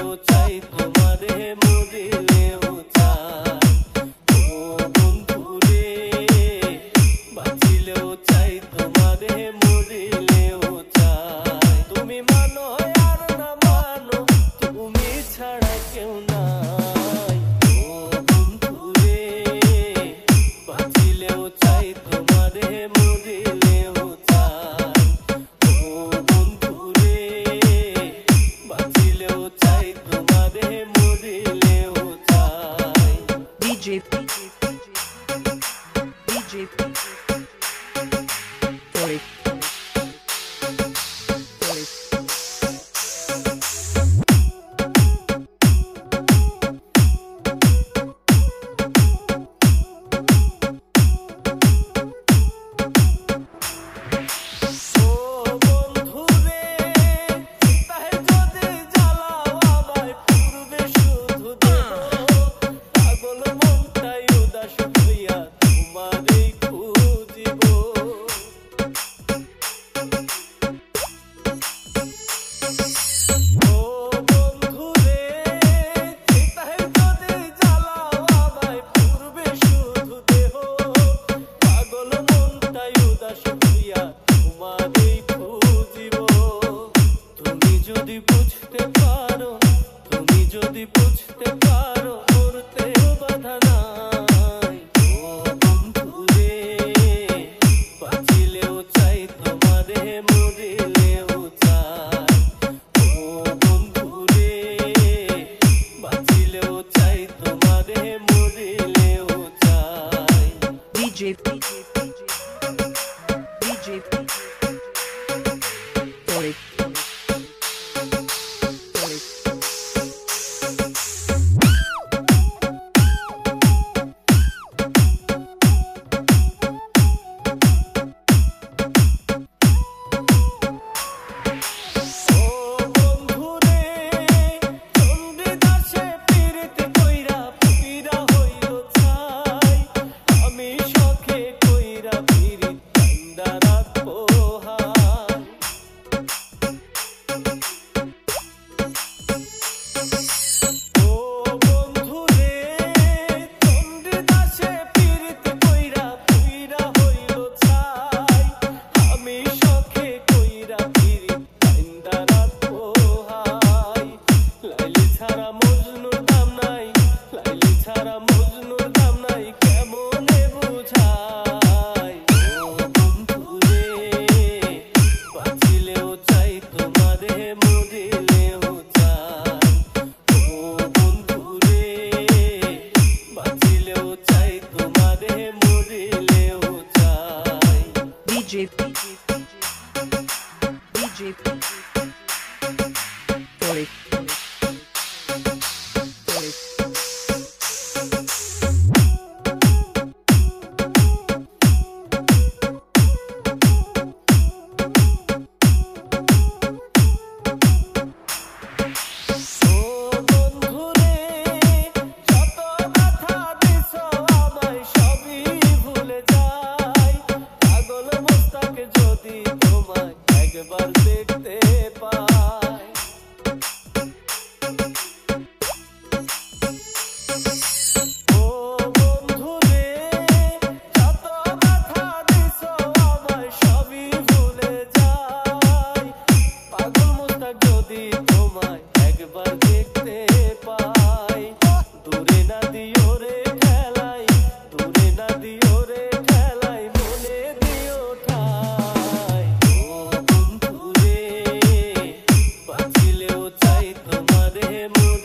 চাই তোমারে মরিলেও চাই ও বন্ধুরে বাঁচিলেও চাই তোমারে মরিলেও চাই তুমি মানো আর না মানো তুমি ছাড়া কেউ নাই ও বন্ধুরে বাঁচিলেও চাই তোমারে মরিলেও চাই ও বন্ধুরে বাঁচিলেও চাই তোমারে মরিলেও চাই DJ যদি বুঝতে পারো মরতেও বাধা নাই ও বন্ধুরে বাঁচিলেও চাই তোমারে মরিলেও চাই ও বন্ধুরে বাঁচিলেও চাই তোমারে মরিলেও চাই DJ বাঁচিলেও চাই তোমারে